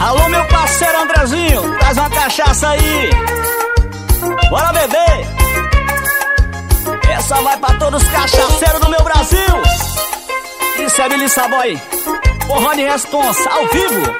Alô, meu parceiro Andrezinho, traz uma cachaça aí. Bora beber. Essa vai pra todos os cachaceiros do meu Brasil. Isso é Billy Savoy, porra de responsa, ao vivo.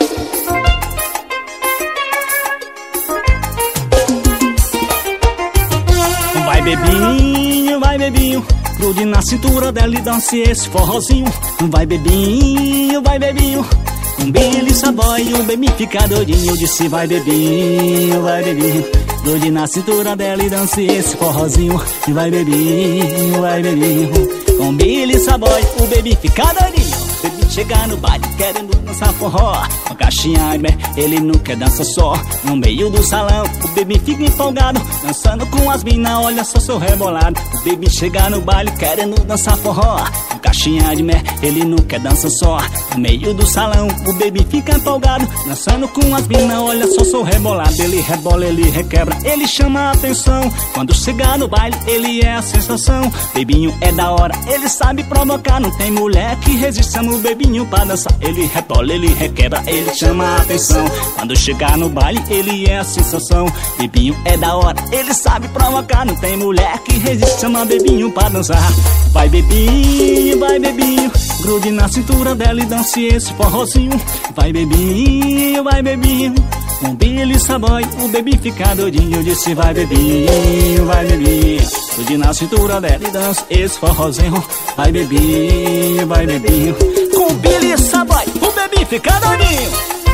Vai bebinho, grude na cintura dela e dance esse forrozinho. Vai bebinho, com Billy Savoy o baby fica doidinho. Eu disse vai bebinho, grude na cintura dela e dance esse forrozinho. Vai bebinho, com Billy Savoy o baby fica doidinho. Baby chega no baile querendo dançar forró, uma caixinha, ele não quer dança só. No meio do salão o baby fica empolgado, dançando com as minas, olha só seu rebolado. O baby chega no baile querendo dançar forró, uma caixinha de mer, ele não quer dança só. No meio do salão o baby fica empolgado, dançando com as minas, olha só seu rebolado. Ele rebola, ele requebra, ele chama a atenção. Quando chega no baile ele é a sensação. Bebinho é da hora, ele sabe provocar, não tem mulher que resista no bebinho pra dançar. Ele rebola, ele requebra, ele chama a atenção. Quando chegar no baile ele é a sensação. Bebinho é da hora, ele sabe provocar, não tem mulher que resiste, chama bebinho pra dançar. Vai bebinho, grude na cintura dela e dance esse forrozinho. Vai bebinho, com Billy Savoy o baby fica doidinho. Eu disse vai bebinho, grude na cintura dela e dance esse forrozinho. Vai bebinho, com Billy Savoy o baby fica doidinho.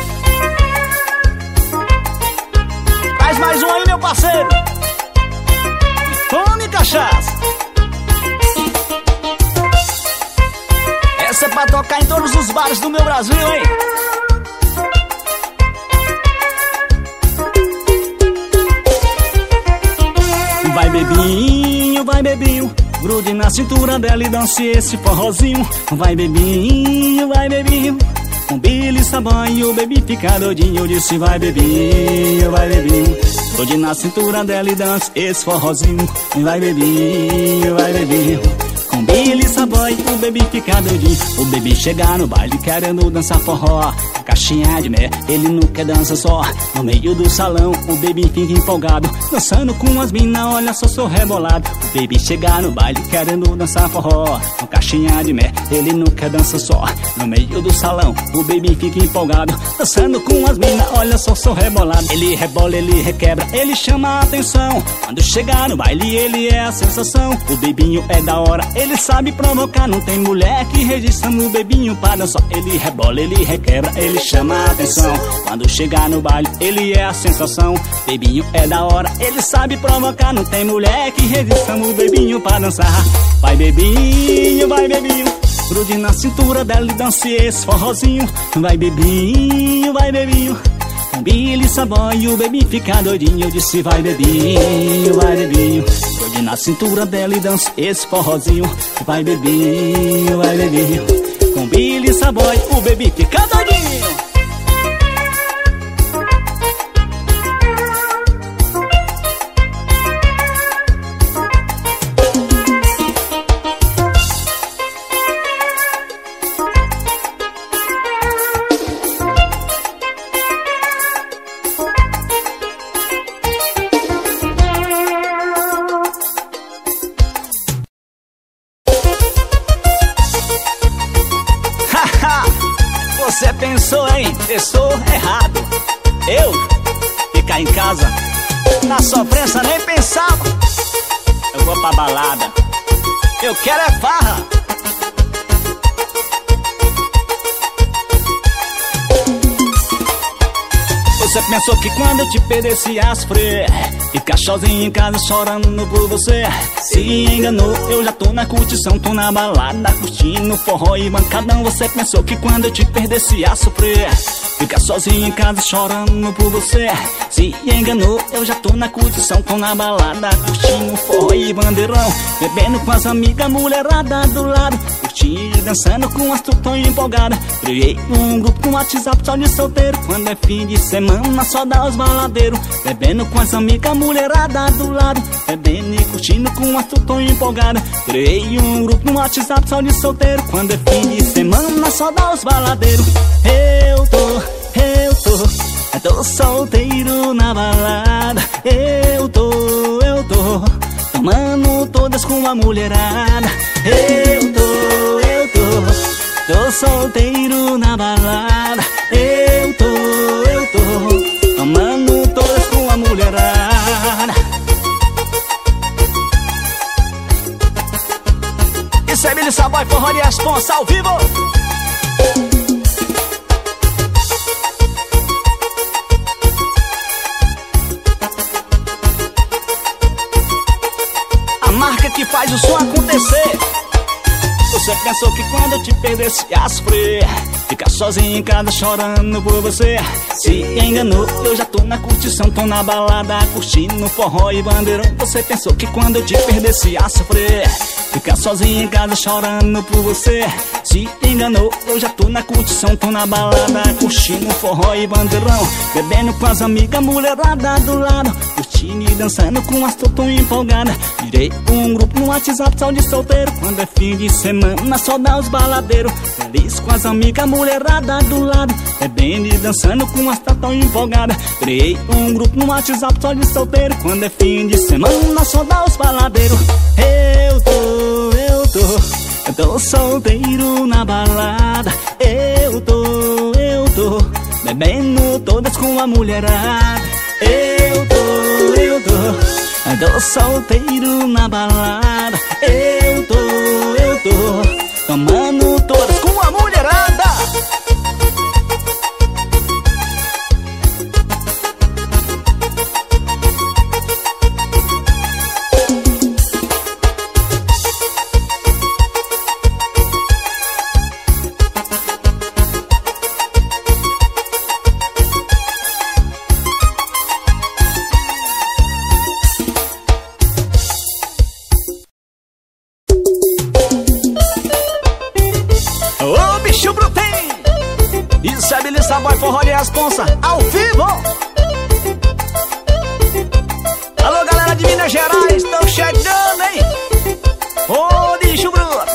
Traz mais um aí, meu parceiro. Tome cachaça. Essa é pra tocar em todos os bares do meu Brasil, hein? Vai bebinho, grude na cintura dela e dance esse forrozinho. Vai bebinho, com Billy Savoy o baby fica doidinho. Eu disse vai bebinho, grude na cintura dela e dance esse forrozinho. Vai bebinho, com Billy Savoy o baby fica doidinho. O baby chega no baile querendo dançar forró, caixinha de mer, ele não quer dança só. No meio do salão o baby fica empolgado, dançando com as minas, olha só seu rebolado. O baby chega no baile querendo dançar forró, uma caixinha de mer, ele não quer dança só. No meio do salão o baby fica empolgado, dançando com as minas, olha só seu rebolado. Ele rebola, ele requebra, ele chama a atenção. Quando chega no baile ele é a sensação. O bebinho é da hora, ele sabe provocar, não tem mulher que resista no bebinho pra dançar. Ele rebola, ele requebra, ele chama a atenção. Quando chegar no baile ele é a sensação. Bebinho é da hora, ele sabe provocar, não tem mulher que resista no bebinho pra dançar. Vai bebinho, grude na cintura dela e dance esse forrozinho. Vai bebinho, com Billy Savoy o baby fica doidinho. Eu disse vai bebinho, grude na cintura dela e dance esse forrozinho. Vai bebinho, com Billy Savoy o baby fica doidinho. Você pensou, hein? Pensou errado. Eu ficar em casa na sofrência nem pensava. Eu vou pra balada, eu quero é farra. Você pensou que quando eu te perdesse ia sofrer, ficar sozinho em casa chorando por você. Se enganou, eu já tô na curtição, tô na balada, curtindo forró e bancadão. Você pensou que quando eu te perdesse ia sofrer, ficar sozinho em casa chorando por você. Se enganou, eu já tô na curtição, tô na balada, curtindo forró e bandeirão. Bebendo com as amigas, mulherada do lado, curtindo e dançando com as tutões empolgadas. Criei um grupo no WhatsApp só de solteiro, quando é fim de semana só dá os baladeiros. Bebendo com as amigas, mulherada do lado, bebendo e curtindo com as tutões empolgadas. Criei um grupo no WhatsApp só de solteiro, quando é fim de semana só dá os baladeiros. Eu tô tô solteiro na balada. Eu tô tomando todas com a mulherada. Eu tô solteiro na balada. Eu tô tomando todas com a mulherada. Isso é Billy Savoy, Forró de Responsa ao vivo. A marca que faz o som acontecer. Você pensou que quando eu te perdesse ia sofrer, ficar sozinho em casa chorando por você. Se enganou, eu já tô na curtição, tô na balada curtindo forró e bandeirão. Você pensou que quando eu te perdesse ia sofrer, ficar sozinho em casa chorando por você. Se enganou, eu já tô na curtição, tô na balada curtindo forró e bandeirão. Bebendo com as amigas, mulherada do lado, curtindo e dançando com as tô empolgada. Virei um grupo no WhatsApp só de solteiro, quando é fim de semana só dá os baladeiros. Feliz com as amigas, mulherada do lado, bebendo e dançando com as tão empolgada. Criei um grupo no WhatsApp só de solteiro, quando é fim de semana só dá os baladeiros. Eu tô solteiro na balada. Eu tô bebendo todas com a mulherada. Eu tô solteiro na balada. Eu tô tomando todas com a mulherada. Isso é Billy Savoy, Forró de Responsa ao vivo. Alô, galera de Minas Gerais, estão chegando, hein? Ô, bicho bruto.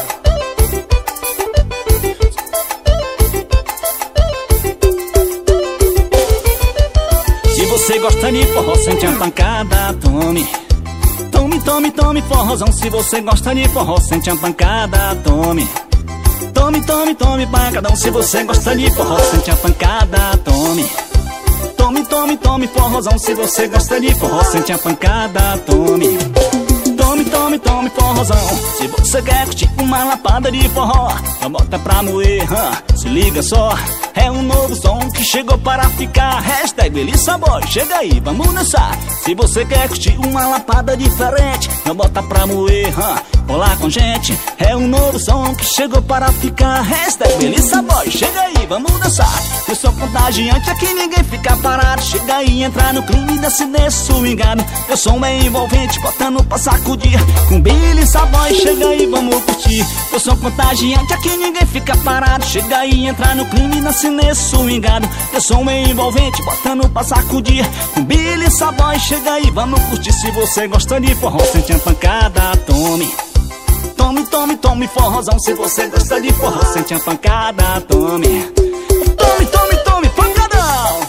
Se você gosta de forró, sente a pancada, tome. Tome, forrozão. Se você gosta de forró, sente a pancada, tome. Tome, pancadão. Se você gosta de forró, sente a pancada, tome. Tome, forrozão. Se você gosta de forró, sente a pancada, tome. Tome, forrozão. Se você quer curtir uma lapada de forró, então bota pra moer, se liga só. É um novo som que chegou para ficar. Hashtag Billy Savoy, chega aí, vamos dançar. Se você quer curtir uma lapada diferente, então bota pra moer, colar com gente. É um novo som que chegou para ficar. Hashtag Billy Savoy, chega aí, vamos dançar. Eu sou contagiante, aqui ninguém fica parado. Chega aí, entra no clima e desce nesse swingado. Eu sou meio envolvente, botando pra sacudir. Com Billy Savoy, chega aí, vamos curtir. Eu sou contagiante, aqui ninguém fica parado. Chega aí, entra no clima e desce nesse swingado. Eu sou meio envolvente, botando pra sacudir. Com Billy Savoy, chega aí, vamos curtir. Se você gosta de forró, sente a pancada, tome. Tome, forrozão. Se você gosta de forró, sente a pancada, tome. Tome, pancadão.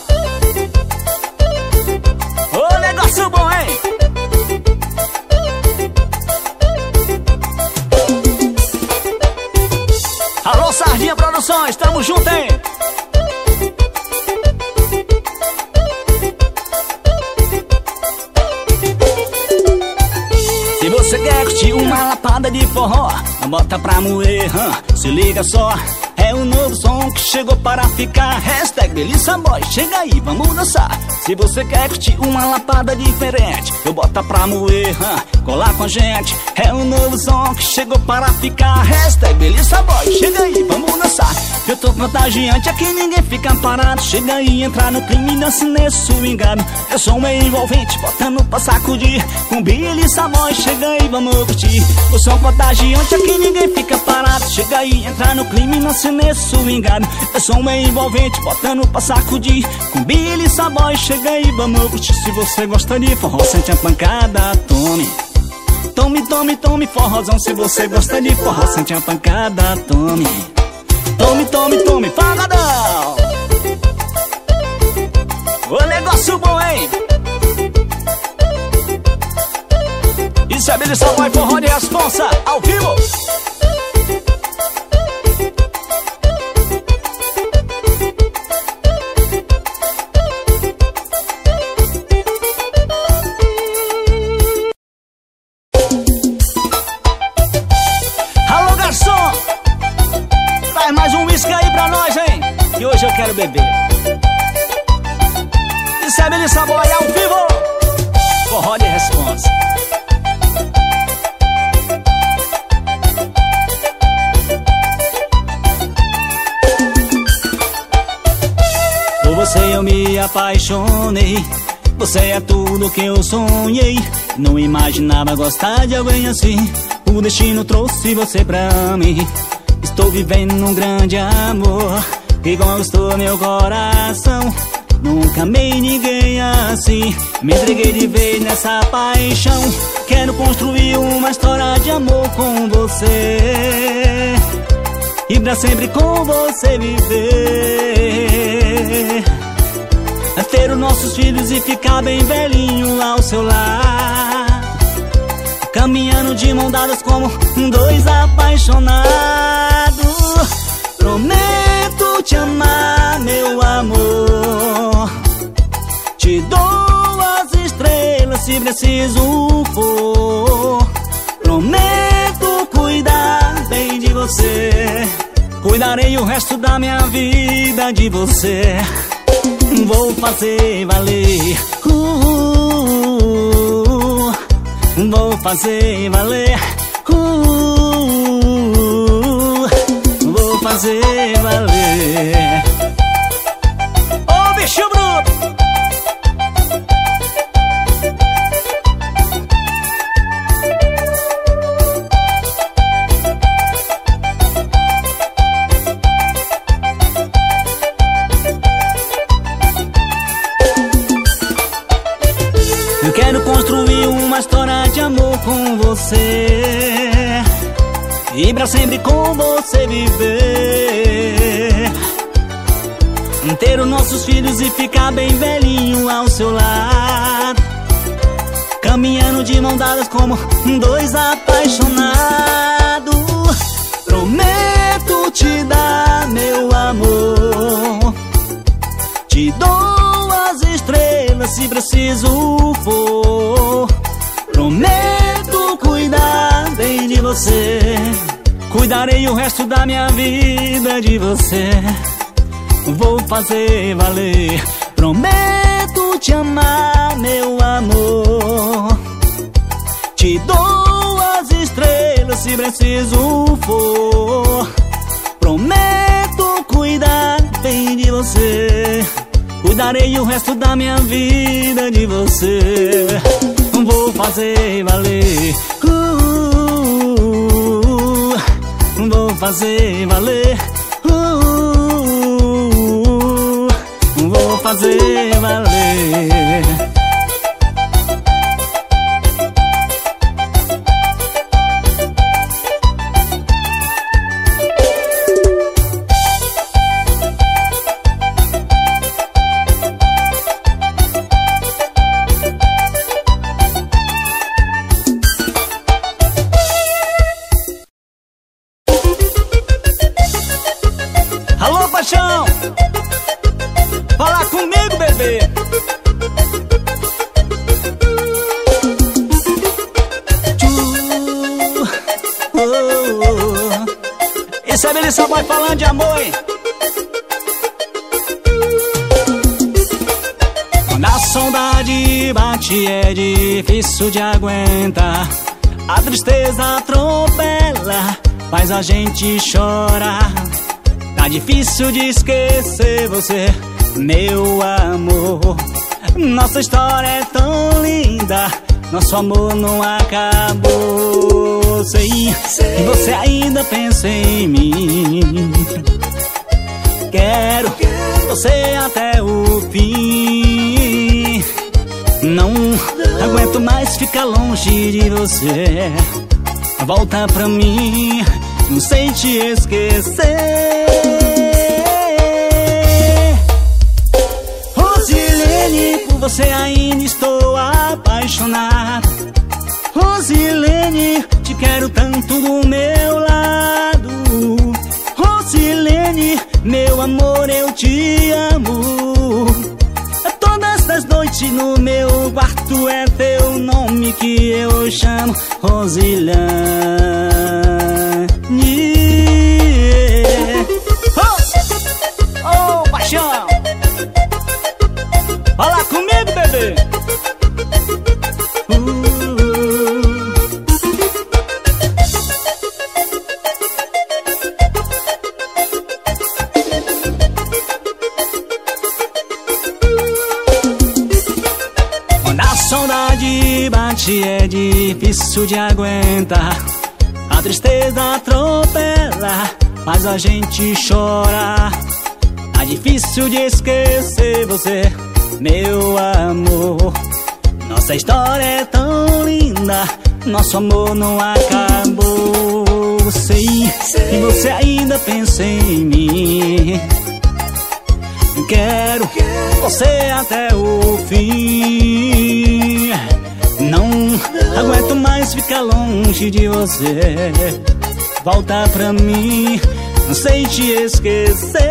Ô, negócio bom, hein? Alô, Sardinha Produções, tamo junto, hein? Se você quer curtir uma lapada de forró, bota pra moer, se liga só. É um novo som que chegou para ficar. Hashtag Billy Savoy, chega aí, vamos dançar. Se você quer curtir uma lapada diferente, eu bota pra moer, colar com a gente. É um novo som que chegou para ficar. Hashtag Billy Savoy, chega aí, vamos dançar. Eu tô contagiante, aqui ninguém fica parado. Chega aí, entra no clima e dança nesse swingado. Eu sou meio envolvente, botando pra sacudir. Com Billy Savoy, chega aí, vamos curtir. Eu sou contagiante, aqui ninguém fica parado. Chega aí, entra no clima e dança nesse swingado. Eu sou meio envolvente, botando pra sacudir. Com Billy Savoy, chega aí, vamos curtir. Se você gosta de forró, sente a pancada, tome. Tome, forrozão. Se você gosta de forró, sente a pancada, tome. Tome, pancadão. Isso é Billy Savoy, forró de responsa, ao vivo. Alô, garçom, traz mais um whisky aí pra nós, hein? Que hoje eu quero beber. Isso é Billy Savoy, ao vivo. Forró de responsa. Por você eu me apaixonei. Você é tudo que eu sonhei. Não imaginava gostar de alguém assim. O destino trouxe você pra mim. Estou vivendo um grande amor que conquistou meu coração. Nunca amei ninguém assim. Me entreguei de vez nessa paixão. Quero construir uma história de amor com você e pra sempre com você viver. Ter os nossos filhos e ficar bem velhinho ao seu lado, caminhando de mão dadas como dois apaixonados. Prometo te amar, meu amor. Te dou as estrelas se preciso for. Prometo cuidar bem de você. Cuidarei o resto da minha vida de você. Vou fazer valer. Vou fazer valer. Vou fazer valer. Ô bicho bruto! Eu quero construir uma história de amor com você e pra sempre com você viver. Ter os nossos filhos e ficar bem velhinho ao seu lado, caminhando de mão dadas como dois apaixonados. Prometo te dar meu amor. Te dou as estrelas se preciso for. Prometo cuidar bem de você. Cuidarei o resto da minha vida de você. Vou fazer valer. Prometo te amar, meu amor. Te dou as estrelas se preciso for. Prometo cuidar bem de você. Cuidarei o resto da minha vida de você. Vou fazer valer. Vou fazer valer. Vou fazer valer. Alô, paixão! Fala comigo, bebê! Esse é Billy Savoy falando de amor, hein? Quando a saudade bate é difícil de aguentar. A tristeza atropela, faz a gente chorar. Tá difícil de esquecer você, meu amor. Nossa história é tão linda, nosso amor não acabou. Sei que você ainda pensa em mim. Quero você até o fim. Não aguento mais ficar longe de você. Volta pra mim, não sei te esquecer. Rosilene, por você ainda estou apaixonado. Rosilene, Rosilene, meu amor, eu te amo. Todas as noites no meu quarto é teu nome que eu chamo, Rosilene. Oh, oh, paixão! Fala comigo, bebê! Quando a saudade bate é difícil de aguentar, a tristeza atropela, faz a gente chorar. Tá difícil de esquecer você, meu amor. Nossa história é tão linda, nosso amor não acabou. Sei que você ainda pensa em mim. Quero você até o fim. Não aguento mais ficar longe de você. Volta pra mim, não sei te esquecer.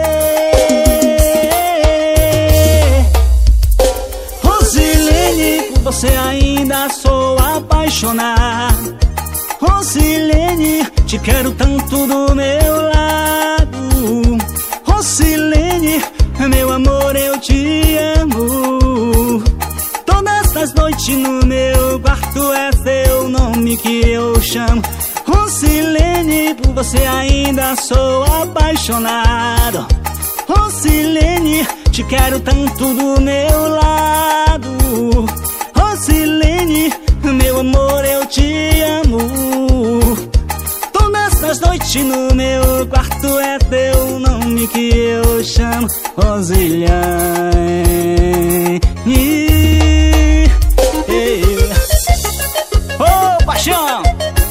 Rosilene, por você ainda sou apaixonado. Rosilene, te quero tanto do meu lado. Rosilene, meu amor, eu te amo. Todas as noites no meu quarto é seu nome que eu chamo, Rosilene, por você ainda sou apaixonado. Rosilene, te quero tanto do meu lado. Rosilene, meu amor, eu te amo. Todas as noites no meu quarto é teu nome que eu chamo, Rosilene. Oh, paixão!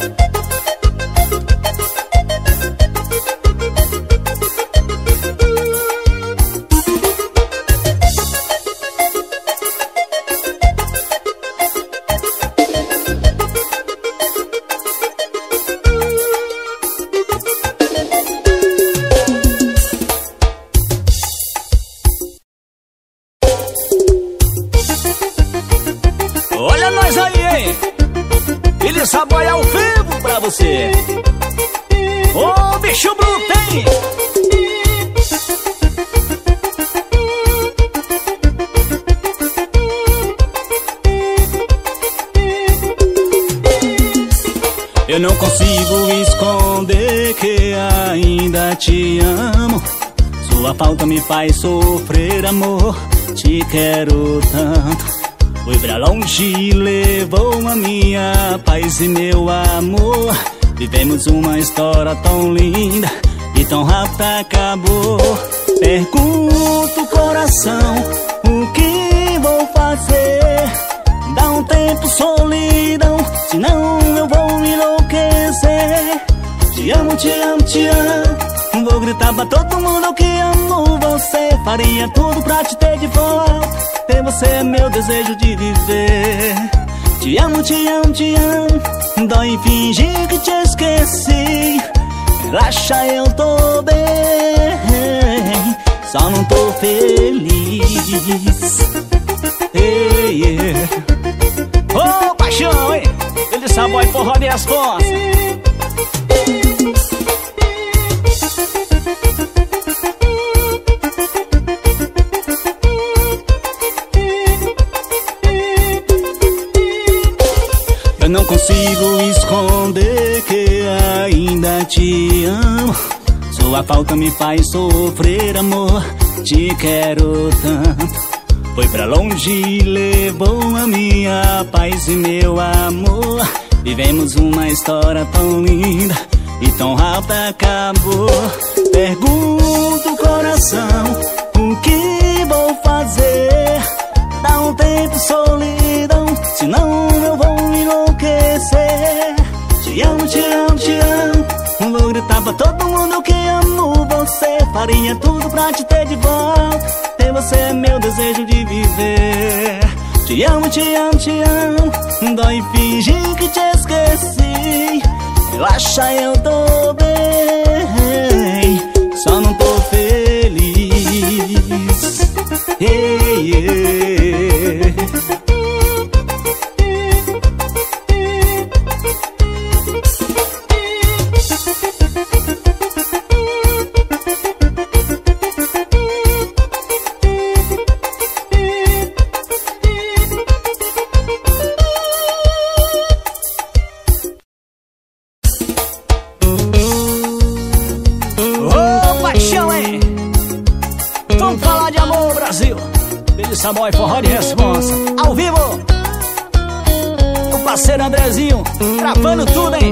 Olha nós aí, hein? Ele saboia ao vivo pra você. Ô, bicho bruto, hein? Eu não consigo esconder que ainda te amo. Sua falta me faz sofrer, amor. Te quero tanto. Fui pra longe, levou a minha paz e meu amor. Vivemos uma história tão linda e tão rápida acabou. Pergunto coração, o que vou fazer? Dá um tempo, solidão, senão eu vou enlouquecer. Te amo, te amo, te amo. Vou gritar pra todo mundo que amo você. Faria tudo pra te ter de volta. Ter você é meu desejo de viver. Te amo, te amo, te amo. Dói fingir que te esqueci. Relaxa, eu tô bem, só não tô feliz. Hey, yeah. Ô, paixão, hein? Ele sabe forró e as forças. Eu não consigo esconder que ainda te amo. Sua falta me faz sofrer, amor. Te quero tanto. Foi pra longe, levou a minha paz e meu amor. Vivemos uma história tão linda e tão rápida acabou. Pergunto coração, o que vou fazer? Dá um tempo, solidão, senão eu vou enlouquecer. Te amo, te amo, te amo. Vou gritar pra todo mundo que amo você. Faria tudo pra te ter de volta. Ter você é meu desejo de viver. Te amo, te amo, te amo. Dói fingir que te esqueci. Relaxa, eu tô bem, só não tô feliz. Boy, forró de responsa, ao vivo. O parceiro Andrezinho, gravando tudo, hein?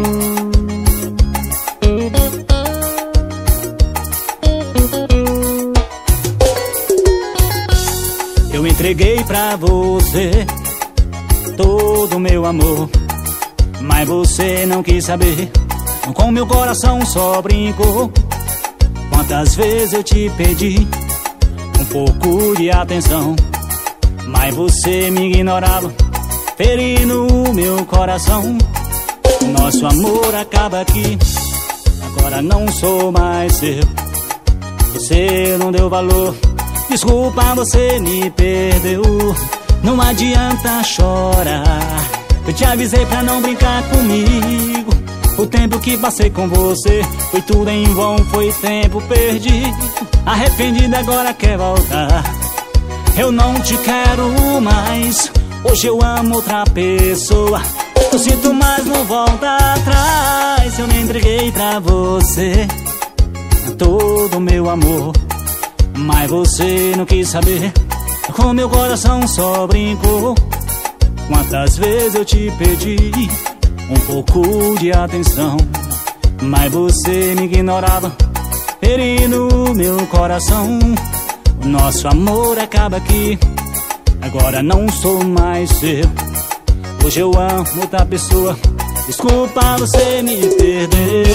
Eu entreguei pra você todo o meu amor, mas você não quis saber. Com meu coração só brincou. Quantas vezes eu te pedi um pouco de atenção, mas você me ignorava, ferindo o meu coração. Nosso amor acaba aqui, agora não sou mais seu. Você não deu valor, desculpa, você me perdeu. Não adianta chorar, eu te avisei pra não brincar comigo. O tempo que passei com você foi tudo em vão, foi tempo perdido. Arrependido agora quer voltar. Eu não te quero mais, hoje eu amo outra pessoa. Eu sinto, mas não volta atrás. Eu me entreguei pra você todo o meu amor, mas você não quis saber. Com meu coração só brincou. Quantas vezes eu te pedi um pouco de atenção, mas você me ignorava, ferindo o meu coração. Nosso amor acaba aqui, agora não sou mais seu. Hoje eu amo outra pessoa, desculpa, você me perdeu.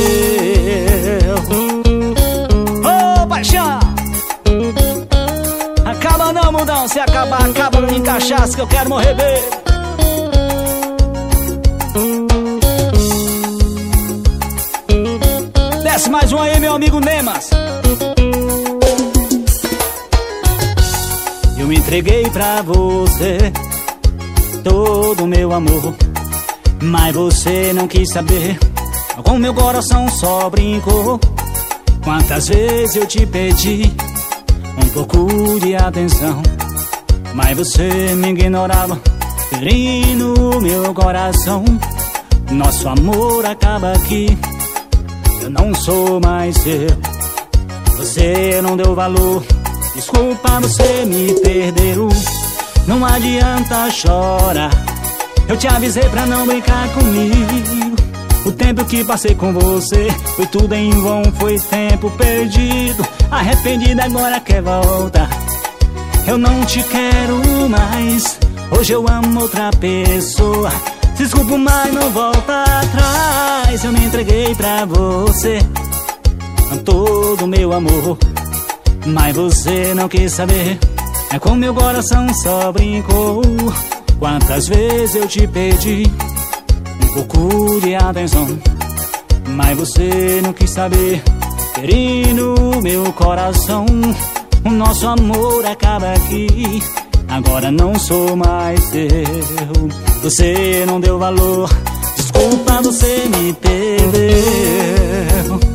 Ô, paixão! Acaba não, mundão, se acabar, acaba em cachaça que eu quero morrer bem. Desce mais um aí, meu amigo Nemas. Eu entreguei pra você todo o meu amor, mas você não quis saber. Com meu coração só brincou. Quantas vezes eu te pedi um pouco de atenção, mas você me ignorava, ferindo o meu coração. Nosso amor acaba aqui, eu não sou mais seu. Você não deu valor, desculpa, você me perdeu. Não adianta chorar, eu te avisei pra não brincar comigo. O tempo que passei com você foi tudo em vão, foi tempo perdido. Arrependido agora quer voltar. Eu não te quero mais, hoje eu amo outra pessoa. Desculpa, mas não volta atrás. Eu me entreguei pra você todo o meu amor, mas você não quis saber. É com meu coração só brincou. Quantas vezes eu te pedi um pouco de atenção, mas você não quis saber, ferindo o meu coração. O nosso amor acaba aqui, agora não sou mais seu. Você não deu valor, desculpa, você me perdeu.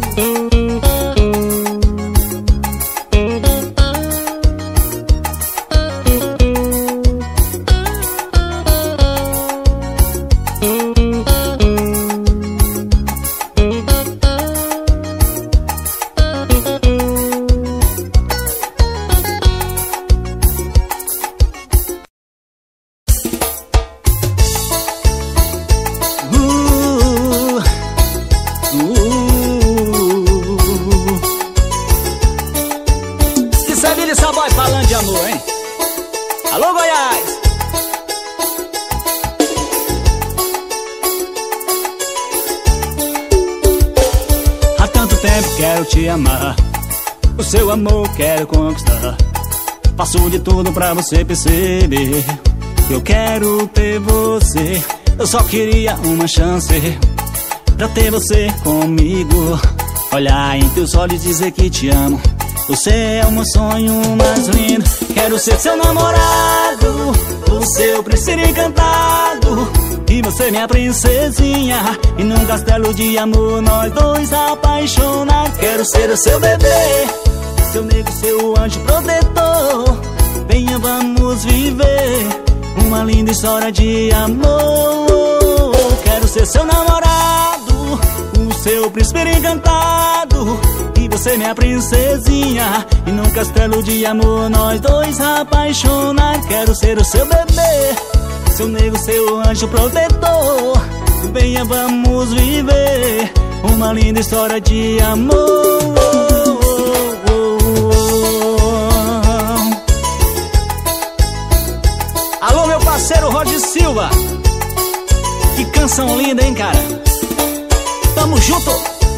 Quero te amar, o seu amor quero conquistar. Faço de tudo pra você perceber, eu quero ter você. Eu só queria uma chance pra ter você comigo. olhar em teus olhos e dizer que te amo. Você é o meu sonho mais lindo. Quero ser seu namorado, o seu príncipe encantado, e você minha princesinha. E num castelo de amor nós dois apaixonados. Quero ser o seu bebê, seu nego, seu anjo protetor. Venha, vamos viver uma linda história de amor. Quero ser seu namorado, o seu príncipe encantado, e você minha princesinha. E num castelo de amor nós dois apaixonados. Quero ser o seu bebê, seu nego, seu anjo protetor. Venha, vamos viver uma linda história de amor. Alô, meu parceiro Roger Silva. Que canção linda, hein, cara? Tamo junto!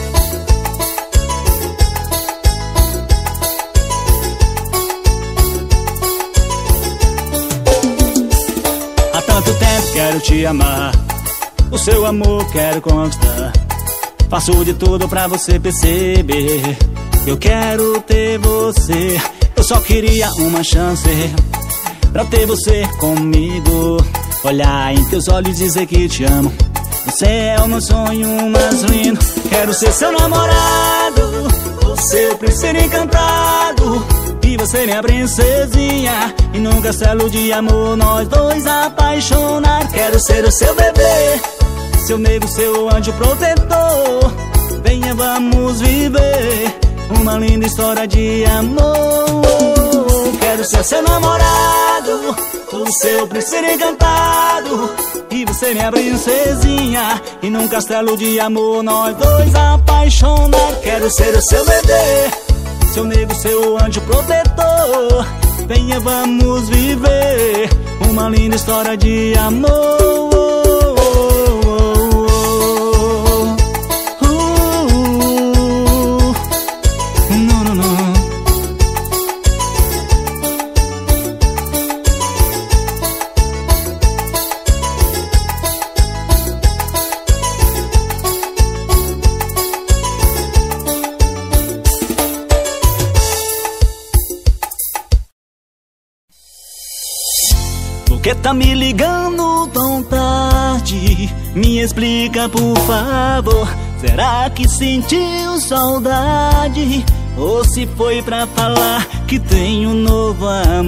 Há tanto tempo quero te amar, o seu amor quero conquistar. Faço de tudo pra você perceber, eu quero ter você. Eu só queria uma chance pra ter você comigo. Olhar em teus olhos e dizer que te amo. Você é o meu sonho mais lindo. Quero ser seu namorado, o seu príncipe encantado, e você minha princesinha. E num castelo de amor nós dois apaixonados. Quero ser o seu bebê, seu nego, seu anjo protetor. Venha, vamos viver uma linda história de amor. Quero ser seu namorado, o seu príncipe encantado, e você minha princesinha. E num castelo de amor nós dois apaixonados. Quero ser o seu bebê, seu nego, seu anjo protetor. Venha, vamos viver uma linda história de amor. Por que tá me ligando tão tarde? Me explica, por favor. Será que sentiu saudade? Ou se foi pra falar que tem um novo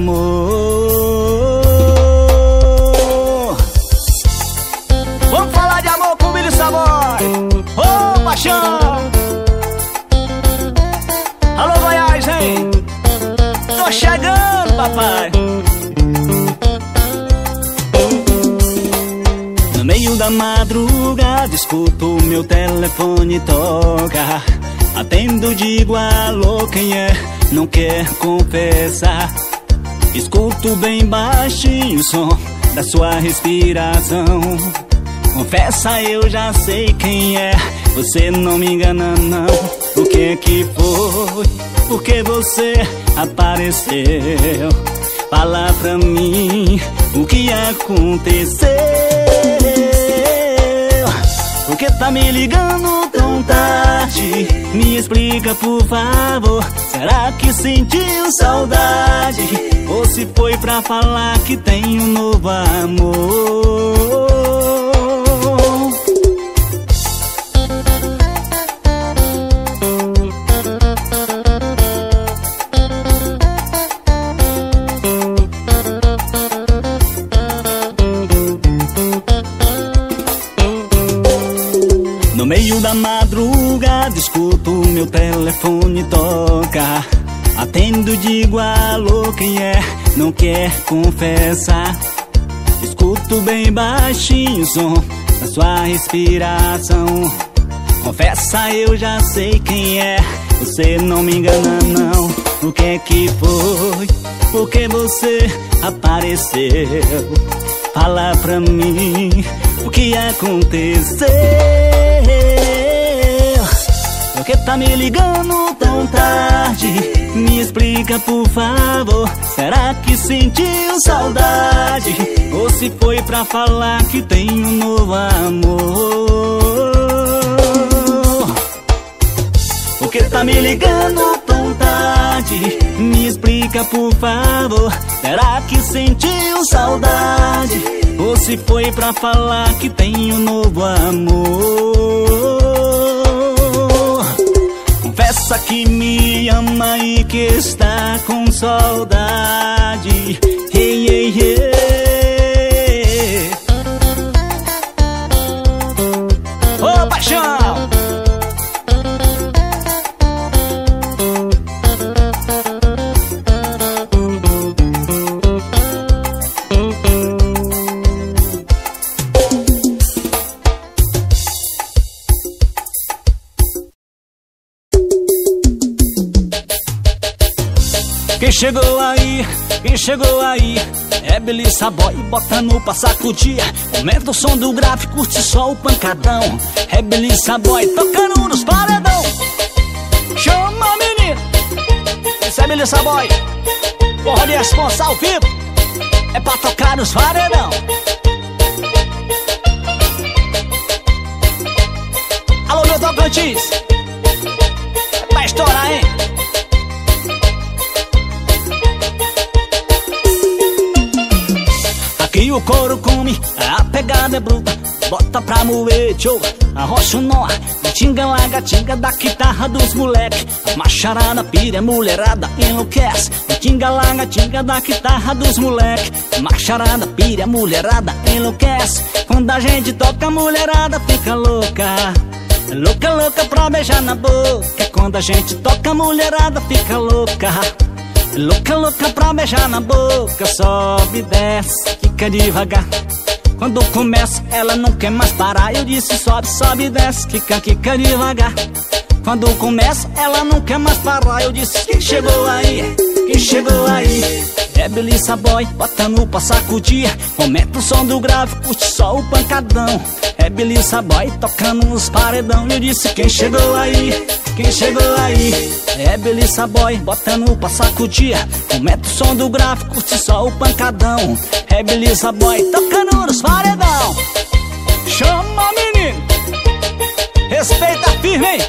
amor? Vamos falar de amor com Billy Savoy. Ô, paixão! Alô, Goiás, hein? Tô chegando, papai. No meio da madrugada escuto meu telefone tocar. Atendo, digo alô, quem é? Não quer confessar. Escuto bem baixinho o som da sua respiração. Confessa, eu já sei quem é. Você não me engana não. O que foi? Por que você apareceu? Fala pra mim o que aconteceu. Por que tá me ligando tão tarde? Me explica, por favor. Será que sentiu saudade? Ou se foi pra falar que tem um novo amor? No meio da madrugada escuto meu telefone tocar. Atendo, digo alô, quem é? Não quer confessar. Escuto bem baixinho o som da sua respiração. Confessa, eu já sei quem é. Você não me engana não. O que foi? Por que você apareceu? Fala pra mim o que aconteceu. Por que tá me ligando tão tarde? Me explica, por favor. Será que sentiu saudade? Ou se foi pra falar que tem um novo amor? Por que tá me ligando tão tarde? Me explica, por favor. Será que sentiu saudade? Ou se foi pra falar que tem um novo amor? Confessa que me ama e que está com saudade. Hey, hey, hey. Ô, paixão! Quem chegou aí, é Belissa Boy, bota no pra sacudir. Aumenta o som do grave, curte só o pancadão. É Belissa Boy, tocando nos paredão. Chama, menino. Esse é Belissa Boy, forró de responsa ao vivo, é pra tocar nos paredão. Alô, meu Tocantins, é pra estourar, hein? Aqui o couro come, a pegada é bruta. Bota pra moer, tchô, arrocha o nó. Tinga larga, tinga da guitarra dos moleque. A macharada pira, mulherada enlouquece. Tinga larga, tinga da guitarra dos moleque. A macharada pira, mulherada enlouquece. Quando a gente toca, a mulherada fica louca. Louca, louca pra beijar na boca. Quando a gente toca, a mulherada fica louca. Louca, louca pra beijar na boca. Sobe, desce, fica devagar. Quando começa, ela não quer mais parar. Eu disse sobe, sobe, desce, quica, quica devagar. Quando começa, ela não quer mais parar. Eu disse quem chegou aí, quem chegou aí. É Belissa Boy, bota no pra sacudir. Aumenta o som do grave, curte só o pancadão. É Belissa Boy, tocando nos paredão. Eu disse quem chegou aí, quem chegou aí. É Belissa Boy, bota no pra sacudir. Aumenta o som do grave, curte só o pancadão. É Belissa Boy, tocando nos paredão. Chama, menino, respeita firme, hein?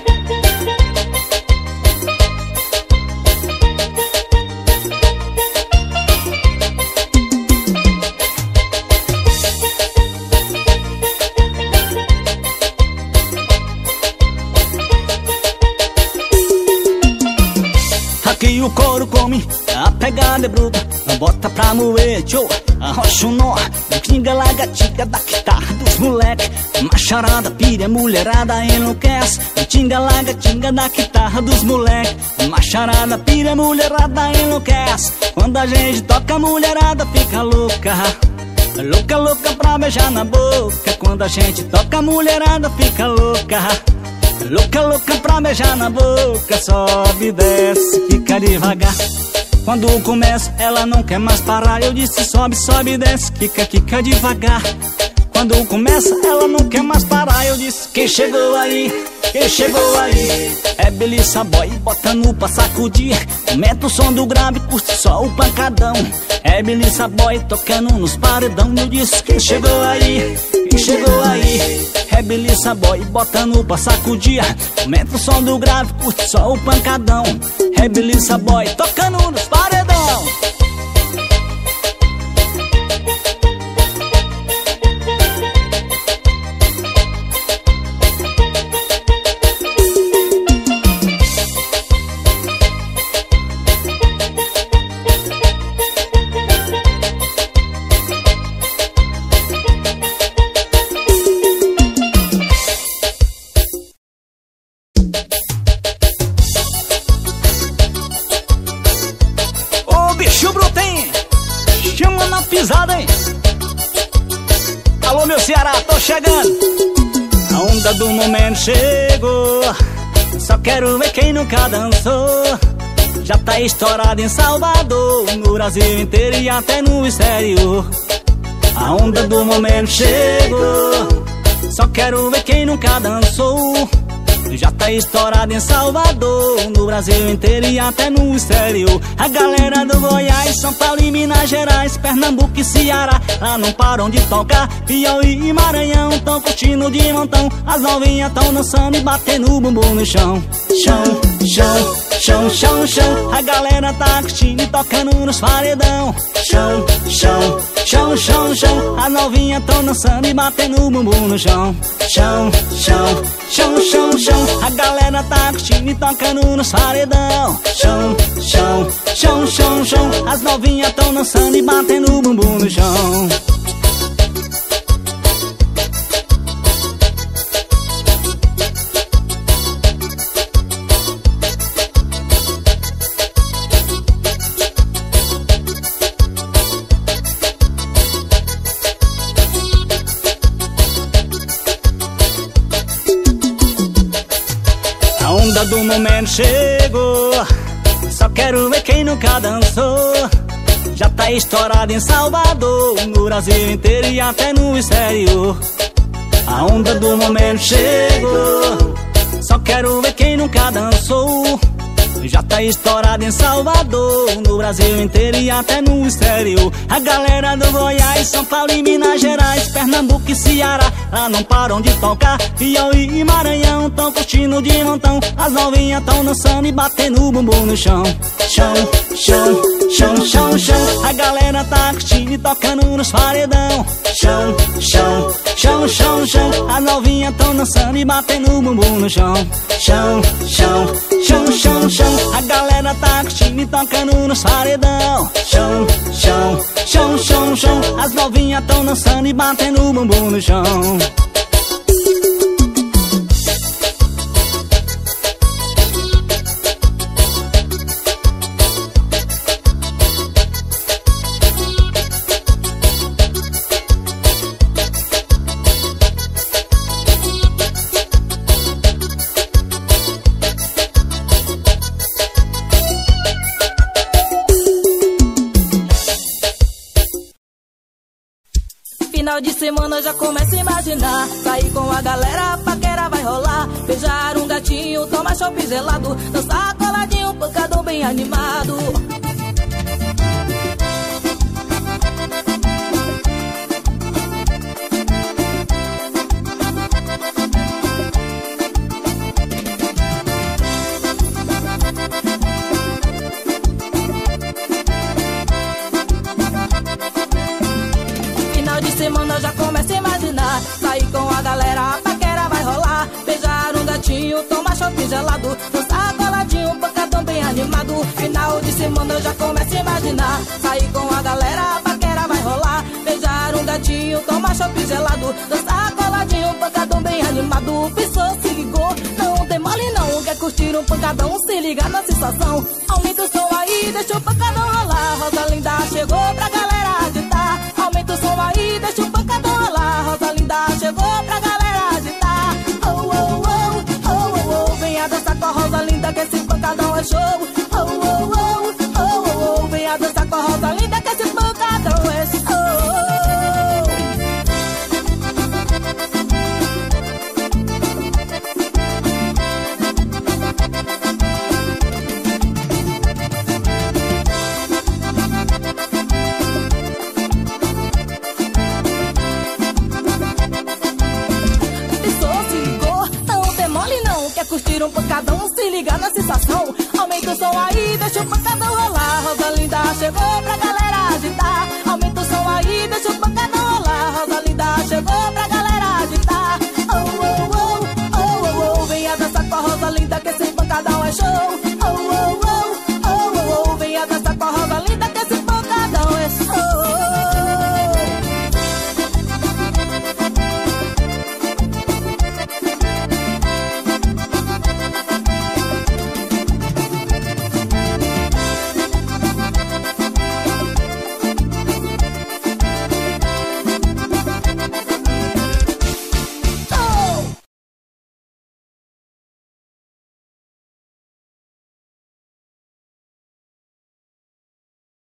Aqui o couro come, a pegada é bruta. Bota pra moer, tchô, arrocha o nó. Tinga larga, tinga da guitarra dos moleque. Macharada, pira, mulherada enlouquece. Tinga larga, tinga da guitarra dos moleque. Macharada, pira, mulherada enlouquece. Quando a gente toca, a mulherada fica louca. Louca, louca pra beijar na boca. Quando a gente toca, a mulherada fica louca. Louca, louca pra beijar na boca. Sobe e desce, fica devagar. Quando começa, ela não quer mais parar. Eu disse sobe, sobe e desce, quica, quica devagar. Quando começa, ela não quer mais parar. Eu disse quem chegou aí, quem chegou aí. É Belissa Boy, bota no pra sacudir. Aumenta o som do grave, curte só o pancadão. É Belissa Boy, tocando nos paredão. Eu disse quem chegou aí, quem chegou aí. É Belissa Boy, bota no pra sacudir. Aumenta o som do grave, curte só o pancadão. É Belissa Boy, tocando nos paredão. Chama na pisada, hein? Alô, meu Ceará, tô chegando. A onda do momento chegou. Só quero ver quem nunca dançou. Já tá estourado em Salvador, no Brasil inteiro e até no exterior. A onda do momento chegou. Só quero ver quem nunca dançou. Já tá estourado em Salvador, no Brasil inteiro e até no exterior. A galera do Goiás, São Paulo e Minas Gerais, Pernambuco e Ceará, lá não param de tocar. Piauí e Maranhão tão curtindo de montão. As novinhas tão dançando e batendo o bumbum no chão. Chão. chão, chão, chão, chão. A galera tá curtindo e tocando nos paredão. Chão, chão, chão, chão, chão. As novinhas tão dançando e batendo o bumbum no chão. Chão, chão, chão, chão, chão. A galera tá curtindo e tocando nos paredão. Chão, chão, chão, chão, chão. As novinhas tão dançando e batendo o bumbum no chão. A onda do momento chegou, só quero ver quem nunca dançou. Já tá estourado em Salvador, no Brasil inteiro e até no exterior. A onda do momento chegou, só quero ver quem nunca dançou. Já tá estourado em Salvador, no Brasil inteiro e até no exterior. A galera do Goiás, São Paulo e Minas Gerais, Pernambuco e Ceará, lá não param de tocar. Piauí e Maranhão tão curtindo de montão. As novinhas tão dançando e batendo o bumbum no chão. Chão, chão, chão, chão, chão. A galera tá curtindo e tocando nos paredão. Chão, chão, chão, chão, chão. As novinhas tão dançando e batendo o bumbum no chão. Chão, chão, chão, chão, chão. A galera tá curtindo e tocando nos paredão. Chão, chão, chão, chão, chão. As novinhas tão dançando e batendo o bumbum no chão. Final de semana já começa a imaginar, sair com a galera, a paquera vai rolar. Beijar um gatinho, tomar chopp gelado, dançar coladinho, pancadão bem animado. Semana já começa a imaginar, sair com a galera, a paquera vai rolar. Beijar um gatinho, tomar chopp gelado, dançar coladinho, pancadão bem animado. Final de semana já começa a imaginar, sair com a galera, a paquera vai rolar. Beijar um gatinho, tomar chopp gelado, dançar coladinho, pancadão bem animado. Pensou, se ligou, não tem mole não, quer curtir um pancadão, se liga na sensação. Aumenta o som aí, deixa o pancadão rolar. Rosa Linda chegou pra galera agitar. Aumenta o som aí, deixa o pancadão rolar. Rosa Linda chegou pra galera agitar. Oh, oh, oh, oh, oh, oh. Venha dançar com a Rosa Linda que esse pancadão é show. Oh, oh, oh, oh, oh, oh. Venha dançar com a Rosa Linda que esse pancadão é show. Curtir um pancadão, se ligar na sensação. Aumenta o som aí, deixa o pancadão rolar. Rosa Linda chegou